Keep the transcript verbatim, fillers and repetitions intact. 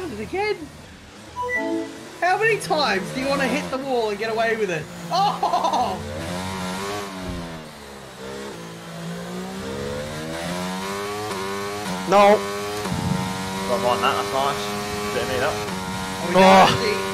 done it again. How many times do you want to hit the wall and get away with it? Oh! No. Don't mind that, that's nice. Bit of me, that. Oh,